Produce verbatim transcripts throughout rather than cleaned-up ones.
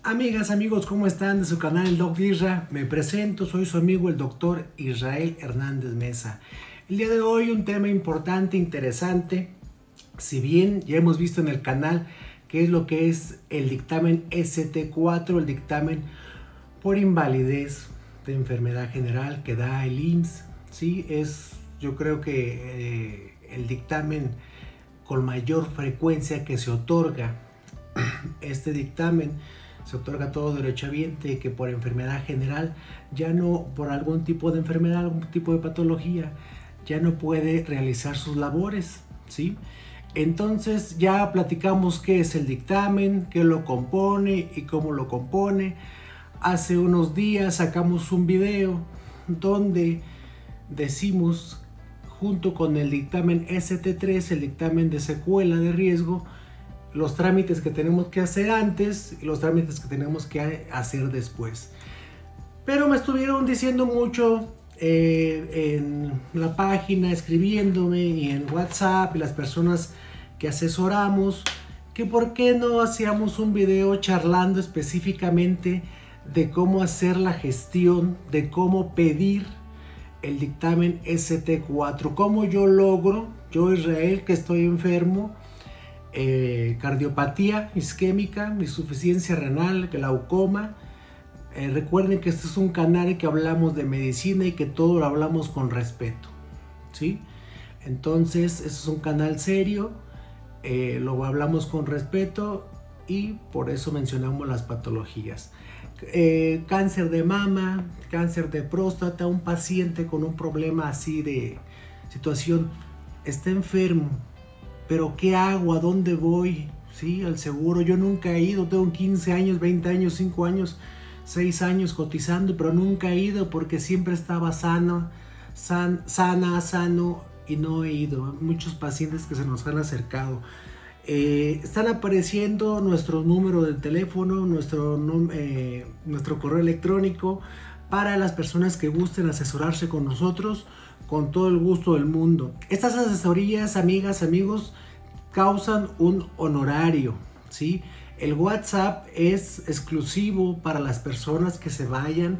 Amigas, amigos, ¿cómo están? De su canal el Doc Isra, me presento, soy su amigo el doctor Israel Hernández Mesa. El día de hoy un tema importante, interesante, si bien ya hemos visto en el canal qué es lo que es el dictamen S T cuatro, el dictamen por invalidez de enfermedad general que da el I M S S, ¿sí? Es, yo creo que eh, el dictamen con mayor frecuencia que se otorga. Este dictamen se otorga a todo derechohabiente que por enfermedad general, ya no por algún tipo de enfermedad, algún tipo de patología, ya no puede realizar sus labores, ¿sí? Entonces ya platicamos qué es el dictamen, qué lo compone y cómo lo compone. Hace unos días sacamos un video donde decimos, junto con el dictamen S T tres, el dictamen de secuela de riesgo, los trámites que tenemos que hacer antes y los trámites que tenemos que hacer después. Pero me estuvieron diciendo mucho eh, en la página, escribiéndome y en WhatsApp, y las personas que asesoramos, que por qué no hacíamos un video charlando específicamente de cómo hacer la gestión, de cómo pedir el dictamen S T cuatro, cómo yo logro, yo Israel, que estoy enfermo, Eh, cardiopatía isquémica, insuficiencia renal, glaucoma. Eh, recuerden que este es un canal que hablamos de medicina y que todo lo hablamos con respeto, ¿sí? Entonces, este es un canal serio, eh, lo hablamos con respeto y por eso mencionamos las patologías. Eh, cáncer de mama, cáncer de próstata, un paciente con un problema así de situación, está enfermo. Pero ¿qué hago? ¿A dónde voy? ¿Sí? Al seguro. Yo nunca he ido. Tengo quince años, veinte años, cinco años, seis años cotizando, pero nunca he ido porque siempre estaba sano, san, sana, sano y no he ido. Muchos pacientes que se nos han acercado. Eh, están apareciendo nuestro número de teléfono, nuestro, eh, nuestro correo electrónico para las personas que gusten asesorarse con nosotros. Con todo el gusto del mundo. Estas asesorías, amigas, amigos, causan un honorario, ¿sí? El WhatsApp es exclusivo para las personas que se vayan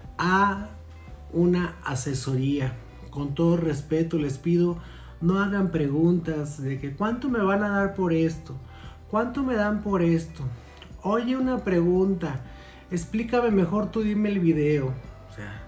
a una asesoría. Con todo respeto les pido, no hagan preguntas de que ¿cuánto me van a dar por esto? ¿Cuánto me dan por esto? Oye, una pregunta, explícame mejor, tú dime el video. O sea,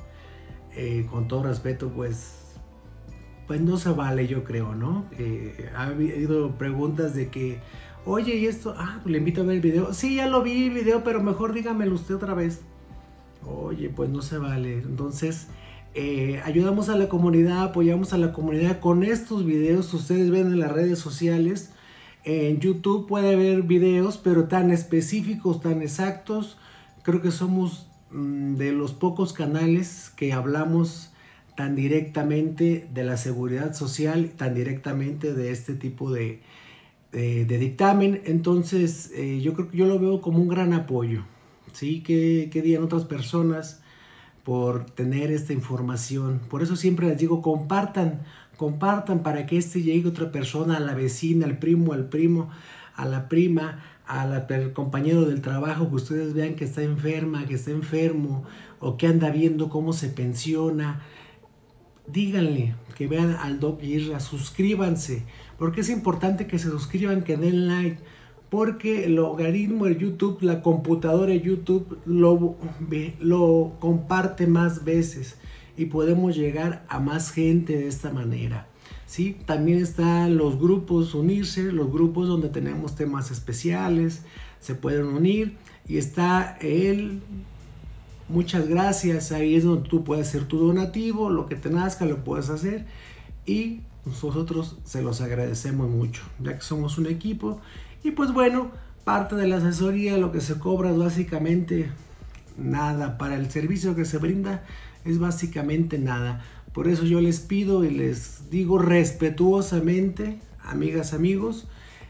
Eh, con todo respeto, pues, pues no se vale, yo creo, ¿no? Eh, ha habido preguntas de que, oye, ¿y esto? Ah, pues le invito a ver el video. Sí, ya lo vi el video, pero mejor dígamelo usted otra vez. Oye, pues no se vale. Entonces, eh, ayudamos a la comunidad, apoyamos a la comunidad con estos videos. Ustedes ven en las redes sociales, en YouTube puede haber videos, pero tan específicos, tan exactos. Creo que somos de los pocos canales que hablamos tan directamente de la seguridad social, tan directamente de este tipo de, de, de dictamen. Entonces eh, yo creo que yo lo veo como un gran apoyo, ¿sí? Que, que digan otras personas por tener esta información. Por eso siempre les digo, compartan, compartan para que este llegue a otra persona, a la vecina, al primo, al primo, a la prima, al compañero del trabajo que ustedes vean que está enferma, que está enfermo o que anda viendo cómo se pensiona. Díganle que vean al Doc Isra, suscríbanse, porque es importante que se suscriban, que den like, porque el logaritmo de YouTube, la computadora de YouTube lo, lo comparte más veces y podemos llegar a más gente de esta manera. ¿Sí? También están los grupos, unirse, los grupos donde tenemos temas especiales, se pueden unir, y está el muchas gracias, ahí es donde tú puedes hacer tu donativo, lo que te nazca lo puedes hacer, y nosotros se los agradecemos mucho, ya que somos un equipo. Y pues bueno, parte de la asesoría, lo que se cobra es básicamente nada, para el servicio que se brinda es básicamente nada. Por eso yo les pido y les digo respetuosamente, amigas, amigos,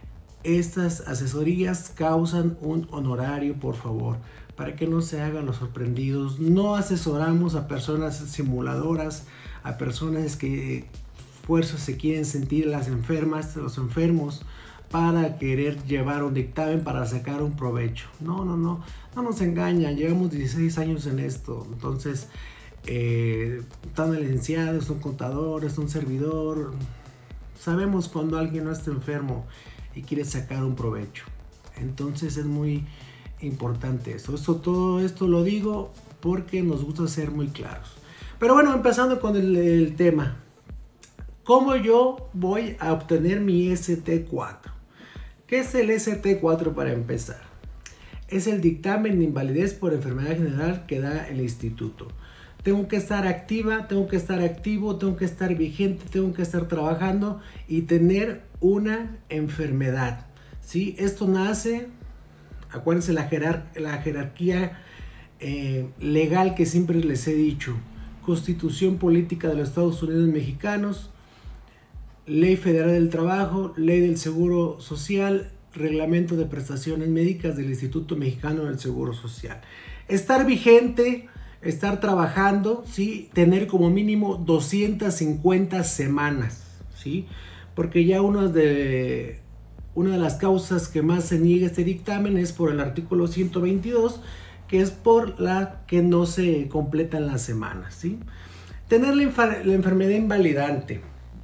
estas asesorías causan un honorario, por favor, para que no se hagan los sorprendidos. No asesoramos a personas simuladoras, a personas que fuerzas se quieren sentir las enfermas, los enfermos. para querer llevar un dictamen para sacar un provecho. No, no, no, no nos engañan, llevamos dieciséis años en esto, entonces eh, están licenciados, son contadores, un servidor, sabemos cuando alguien no está enfermo y quiere sacar un provecho, entonces es muy importante eso. Esto, todo esto lo digo porque nos gusta ser muy claros. Pero bueno, empezando con el, el tema, ¿cómo yo voy a obtener mi S T cuatro? ¿Qué es el S T cuatro para empezar? Es el dictamen de invalidez por enfermedad general que da el instituto. Tengo que estar activa, tengo que estar activo, tengo que estar vigente, tengo que estar trabajando y tener una enfermedad, ¿sí? Esto nace, acuérdense la, jerar, la jerarquía eh, legal que siempre les he dicho. Constitución Política de los Estados Unidos Mexicanos, Ley Federal del Trabajo, Ley del Seguro Social, Reglamento de Prestaciones Médicas del Instituto Mexicano del Seguro Social. Estar vigente, estar trabajando, ¿sí? Tener como mínimo doscientas cincuenta semanas, ¿sí? Porque ya una de, una de las causas que más se niega este dictamen es por el artículo ciento veintidós, que es por la que no se completan las semanas, ¿sí? Tener la, la enfermedad invalidante.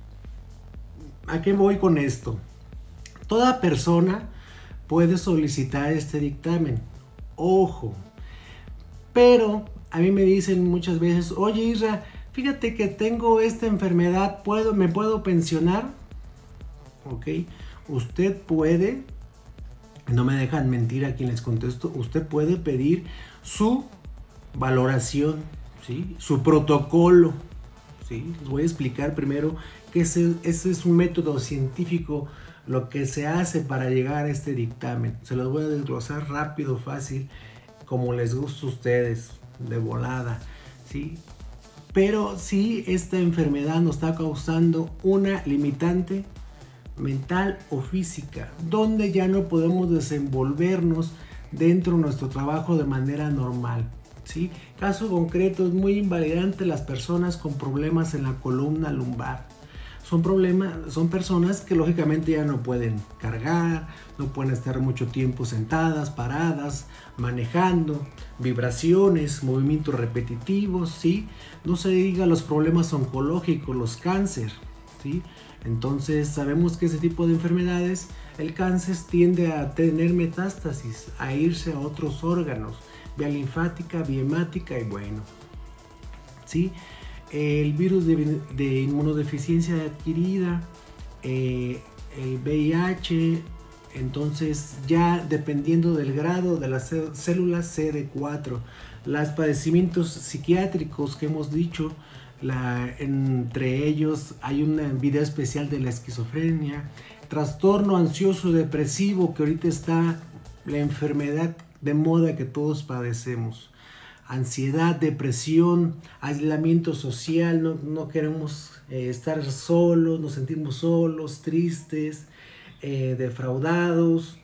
¿A qué voy con esto? Toda persona puede solicitar este dictamen. Ojo. Pero a mí me dicen muchas veces, oye Isra, fíjate que tengo esta enfermedad, ¿puedo, ¿me puedo pensionar? Ok. Usted puede, no me dejan mentir a quien les contesto, usted puede pedir su valoración, ¿sí? Su protocolo, ¿sí? Les voy a explicar primero que ese, ese es un método científico, lo que se hace para llegar a este dictamen. Se los voy a desglosar rápido, fácil, como les gusta a ustedes, de volada, ¿sí? Pero si esta enfermedad nos está causando una limitante mental o física, donde ya no podemos desenvolvernos dentro de nuestro trabajo de manera normal, ¿sí? Caso concreto, es muy invalidante las personas con problemas en la columna lumbar. Son, problemas, son personas que lógicamente ya no pueden cargar, no pueden estar mucho tiempo sentadas, paradas, manejando, vibraciones, movimientos repetitivos, ¿sí? No se diga los problemas oncológicos, los cáncer, ¿sí? Entonces sabemos que ese tipo de enfermedades, el cáncer tiende a tener metástasis, a irse a otros órganos, vía linfática, vía hemática y bueno, ¿sí? El virus de, de inmunodeficiencia adquirida, eh, el V I H, entonces ya dependiendo del grado de las células C D cuatro, los padecimientos psiquiátricos que hemos dicho, la, entre ellos hay un video especial de la esquizofrenia, trastorno ansioso depresivo, que ahorita está la enfermedad de moda que todos padecemos. Ansiedad, depresión, aislamiento social, no, no queremos eh, estar solos, nos sentimos solos, tristes, eh, defraudados,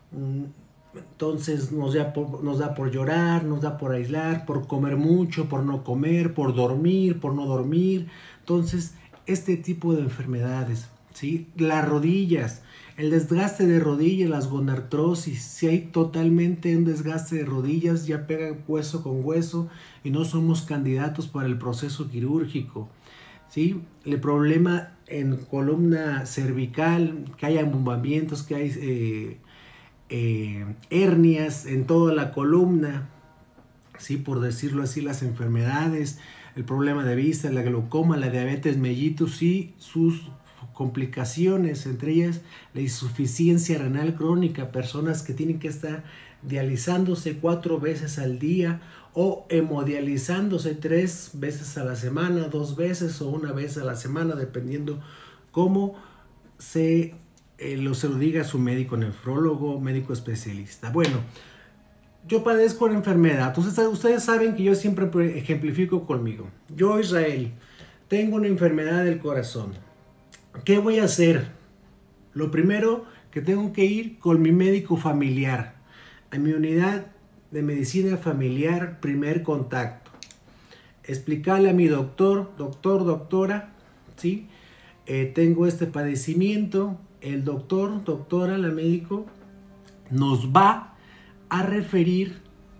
entonces nos da, por, nos da por llorar, nos da por aislar, por comer mucho, por no comer, por dormir, por no dormir. Entonces este tipo de enfermedades, ¿sí? Las rodillas, el desgaste de rodillas, las gonartrosis, si hay totalmente un desgaste de rodillas, ya pega hueso con hueso y no somos candidatos para el proceso quirúrgico, ¿sí? El problema en columna cervical, que haya embombamientos, que hay eh, eh, hernias en toda la columna, ¿sí? Por decirlo así, las enfermedades, el problema de vista, la glaucoma, la diabetes mellitus y sus complicaciones, entre ellas la insuficiencia renal crónica, personas que tienen que estar dializándose cuatro veces al día o hemodializándose tres veces a la semana, dos veces o una vez a la semana, dependiendo cómo se, eh, lo, se lo diga su médico nefrólogo, médico especialista. Bueno, yo padezco una enfermedad. Ustedes, ustedes saben que yo siempre ejemplifico conmigo. Yo, Israel, tengo una enfermedad del corazón. ¿Qué voy a hacer? Lo primero, que tengo que ir con mi médico familiar, a mi unidad de medicina familiar, primer contacto. Explicarle a mi doctor, doctor, doctora, ¿sí? Eh, tengo este padecimiento, el doctor, doctora, la médico, nos va a referir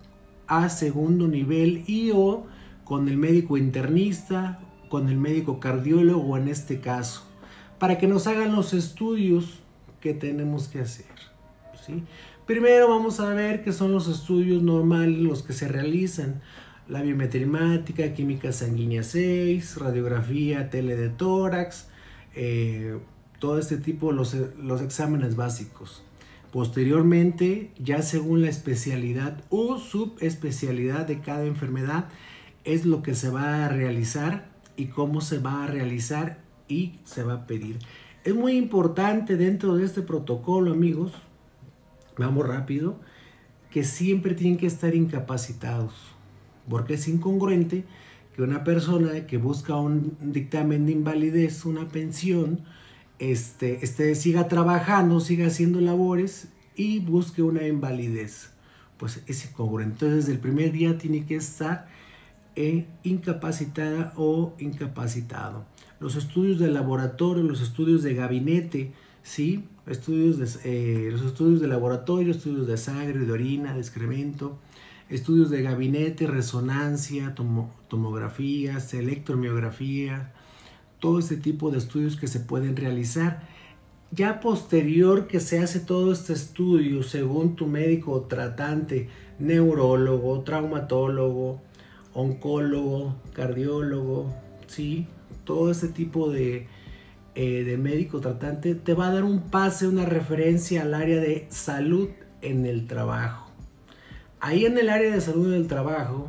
a segundo nivel y o con el médico internista, con el médico cardiólogo en este caso, para que nos hagan los estudios que tenemos que hacer, ¿sí? Primero vamos a ver qué son los estudios normales, los que se realizan: la biometría, química sanguínea seis, radiografía, tele de tórax, eh, todo este tipo, los, los exámenes básicos. Posteriormente, ya según la especialidad o subespecialidad de cada enfermedad, es lo que se va a realizar y cómo se va a realizar y se va a pedir. Es muy importante dentro de este protocolo, amigos, vamos rápido, que siempre tienen que estar incapacitados, porque es incongruente que una persona que busca un dictamen de invalidez, una pensión, este, este, siga trabajando, siga haciendo labores y busque una invalidez. Pues es incongruente. Entonces, desde el primer día tiene que estar eh, incapacitada o incapacitado. Los estudios de laboratorio, los estudios de gabinete, ¿sí? Estudios de, eh, los estudios de laboratorio, estudios de sangre, de orina, de excremento, estudios de gabinete, resonancia, tomo, tomografías, electromiografía, todo este tipo de estudios que se pueden realizar. Ya posterior que se hace todo este estudio, según tu médico tratante, neurólogo, traumatólogo, oncólogo, cardiólogo, ¿sí? Todo este tipo de, eh, de médico tratante te va a dar un pase, una referencia al área de salud en el trabajo. Ahí en el área de salud del trabajo,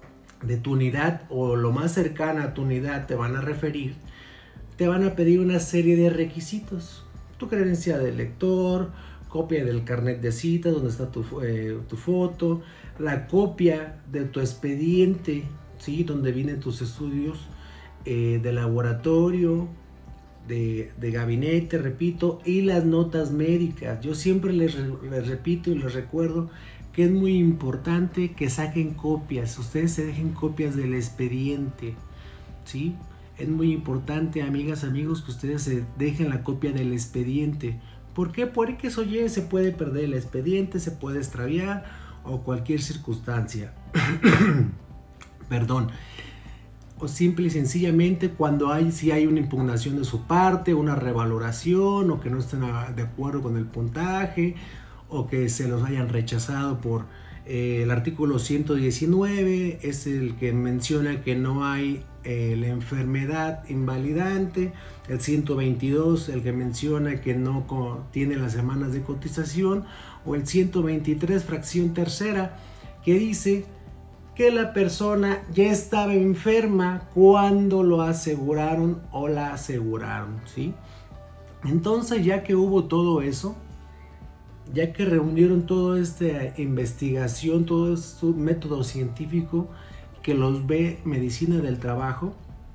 de tu unidad o lo más cercana a tu unidad, te van a referir, te van a pedir una serie de requisitos: tu credencial de lector, copia del carnet de citas donde está tu, eh, tu foto, la copia de tu expediente, ¿sí? Donde vienen tus estudios eh, de laboratorio, de, de gabinete, repito, y las notas médicas. Yo siempre les, les repito y les recuerdo que es muy importante que saquen copias, ustedes se dejen copias del expediente, ¿sí? Es muy importante, amigas, amigos, que ustedes se dejen la copia del expediente. ¿Por qué? Porque eso ya se puede perder el expediente, se puede extraviar o cualquier circunstancia. Perdón. O simple y sencillamente cuando hay, si hay una impugnación de su parte, una revaloración, o que no estén de acuerdo con el puntaje, o que se los hayan rechazado por eh, el artículo ciento diecinueve, es el que menciona que no hay eh, la enfermedad invalidante, el ciento veintidós, el que menciona que no tiene las semanas de cotización, o el ciento veintitrés, fracción tercera, que dice que la persona ya estaba enferma cuando lo aseguraron o la aseguraron, ¿sí? Entonces, ya que hubo todo eso, ya que reunieron toda esta investigación, todo este método científico que los ve Medicina del Trabajo,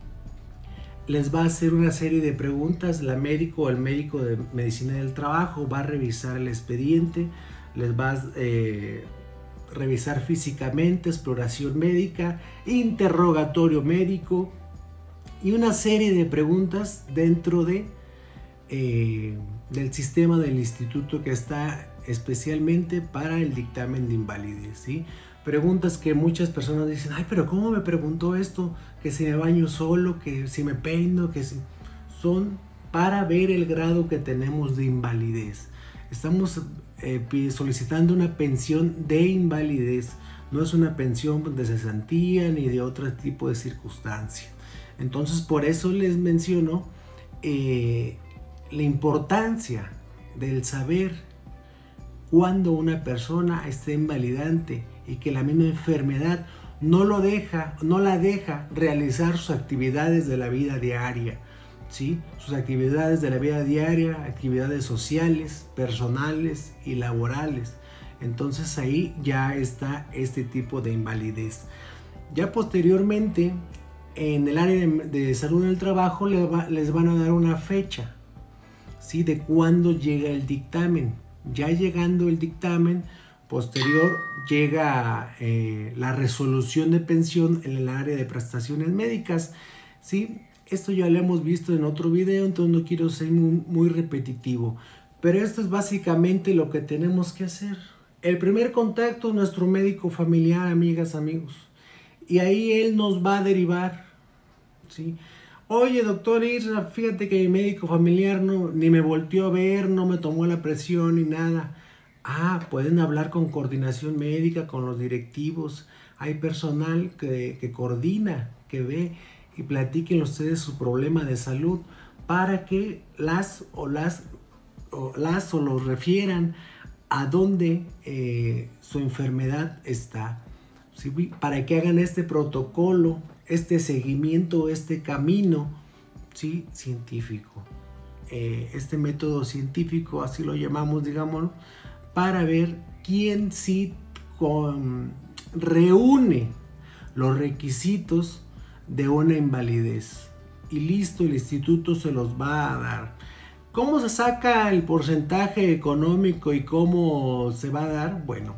les va a hacer una serie de preguntas. La médico o el médico de Medicina del Trabajo va a revisar el expediente, les va a eh, revisar físicamente, exploración médica, interrogatorio médico y una serie de preguntas dentro de eh, del sistema del instituto que está especialmente para el dictamen de invalidez, ¿sí? Preguntas que muchas personas dicen: ay, pero ¿cómo me preguntó esto? Que si me baño solo, que si me peino, que si... Son para ver el grado que tenemos de invalidez. Estamos eh, solicitando una pensión de invalidez, no es una pensión de cesantía ni de otro tipo de circunstancia. Entonces, por eso les menciono eh, la importancia del saber cuando una persona está invalidante y que la misma enfermedad no lo deja, no la deja realizar sus actividades de la vida diaria, ¿sí? Sus actividades de la vida diaria, actividades sociales, personales y laborales. Entonces ahí ya está este tipo de invalidez. Ya posteriormente, en el área de, de salud en el trabajo, les, va, les van a dar una fecha, ¿sí? De cuándo llega el dictamen. Ya llegando el dictamen, posterior llega eh, la resolución de pensión en el área de prestaciones médicas, ¿sí? Esto ya lo hemos visto en otro video, entonces no quiero ser muy, muy repetitivo. Pero esto es básicamente lo que tenemos que hacer. El primer contacto es nuestro médico familiar, amigas, amigos. Y ahí él nos va a derivar, ¿sí? Oye, doctor Isra, fíjate que mi médico familiar no, ni me volteó a ver, no me tomó la presión ni nada. Ah, pueden hablar con coordinación médica, con los directivos. Hay personal que, que coordina, que ve y platiquen ustedes su problema de salud para que las o las o, las, o los refieran a dónde eh, su enfermedad está. ¿Sí? Para que hagan este protocolo, este seguimiento, este camino, ¿sí? Científico. Eh, este método científico, así lo llamamos, digamos, para ver quién sí con, reúne los requisitos de una invalidez. Y listo, el instituto se los va a dar. ¿Cómo se saca el porcentaje económico y cómo se va a dar? Bueno,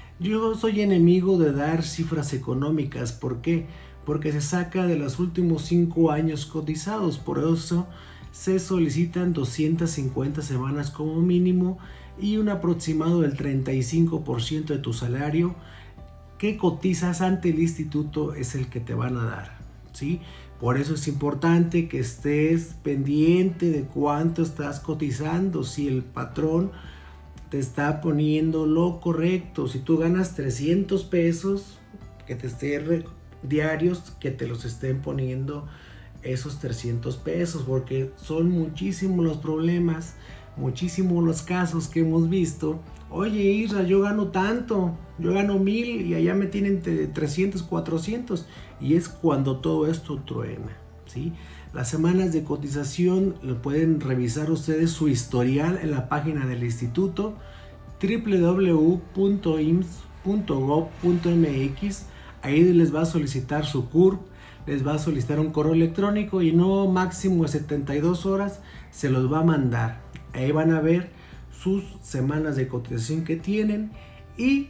yo soy enemigo de dar cifras económicas. ¿Por qué? Porque se saca de los últimos cinco años cotizados. Por eso se solicitan doscientas cincuenta semanas como mínimo y un aproximado del treinta y cinco por ciento de tu salario que cotizas ante el instituto es el que te van a dar, ¿sí? Por eso es importante que estés pendiente de cuánto estás cotizando, si el patrón te está poniendo lo correcto. Si tú ganas trescientos pesos, que te estén diarios, que te los estén poniendo esos trescientos pesos, porque son muchísimos los problemas, muchísimos los casos que hemos visto. Oye, Isra, yo gano tanto, yo gano mil y allá me tienen trescientos, cuatrocientos, y es cuando todo esto truena, ¿sí? Las semanas de cotización lo pueden revisar ustedes su historial en la página del instituto doble u doble u doble u punto i m s s punto gov punto m x. Ahí les va a solicitar su C U R P, les va a solicitar un correo electrónico y no máximo de setenta y dos horas se los va a mandar. Ahí van a ver sus semanas de cotización que tienen y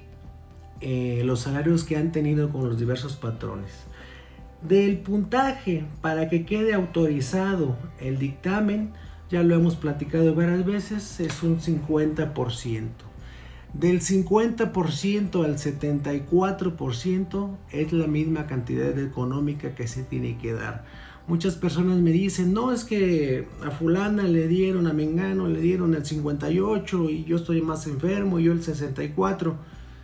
eh, los salarios que han tenido con los diversos patrones. Del puntaje para que quede autorizado el dictamen, ya lo hemos platicado varias veces, es un cincuenta por ciento. Del cincuenta por ciento al setenta y cuatro por ciento es la misma cantidad económica que se tiene que dar. Muchas personas me dicen, no, es que a fulana le dieron, a mengano le dieron el cincuenta y ocho y yo estoy más enfermo, yo el sesenta y cuatro.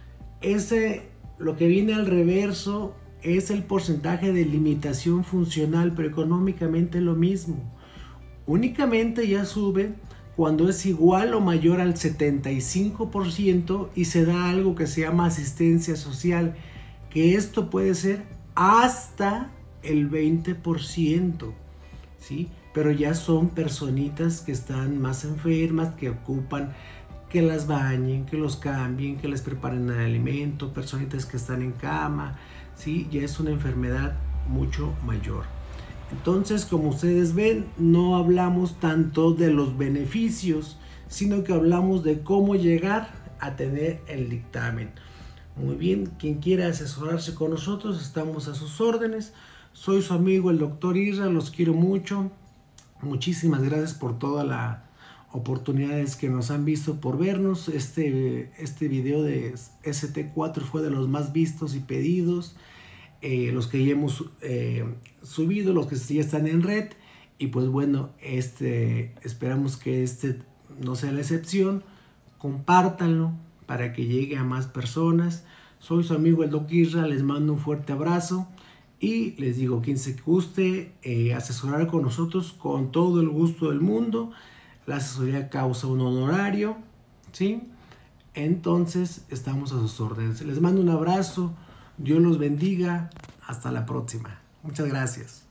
Ese, lo que viene al reverso, es el porcentaje de limitación funcional, pero económicamente lo mismo. Únicamente ya sube cuando es igual o mayor al setenta y cinco por ciento y se da algo que se llama asistencia social, que esto puede ser hasta el veinte por ciento, ¿sí? Pero ya son personitas que están más enfermas, que ocupan que las bañen, que los cambien, que les preparen el alimento, personitas que están en cama, ¿sí? Ya es una enfermedad mucho mayor. Entonces, como ustedes ven, no hablamos tanto de los beneficios, sino que hablamos de cómo llegar a tener el dictamen. Muy bien, quien quiera asesorarse con nosotros, estamos a sus órdenes. Soy su amigo el doctor Isra, los quiero mucho. Muchísimas gracias por todas las oportunidades que nos han visto por vernos. Este, este video de S T cuatro fue de los más vistos y pedidos. Eh, los que ya hemos eh, subido, los que ya están en red. Y pues bueno, este, esperamos que este no sea la excepción. Compártanlo para que llegue a más personas. Soy su amigo el doctor Isra, les mando un fuerte abrazo. Y les digo, quien se guste eh, asesorar con nosotros, con todo el gusto del mundo. La asesoría causa un honorario, ¿sí? Entonces, estamos a sus órdenes. Les mando un abrazo. Dios los bendiga. Hasta la próxima. Muchas gracias.